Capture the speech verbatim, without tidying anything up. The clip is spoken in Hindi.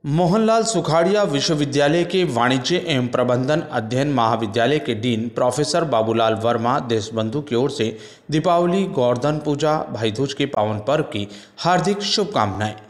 मोहनलाल सुखाड़िया विश्वविद्यालय के वाणिज्य एवं प्रबंधन अध्ययन महाविद्यालय के डीन प्रोफेसर बाबूलाल वर्मा देशबंधु की ओर से दीपावली, गोवर्धन पूजा, भाई दूज के पावन पर्व की हार्दिक शुभकामनाएं।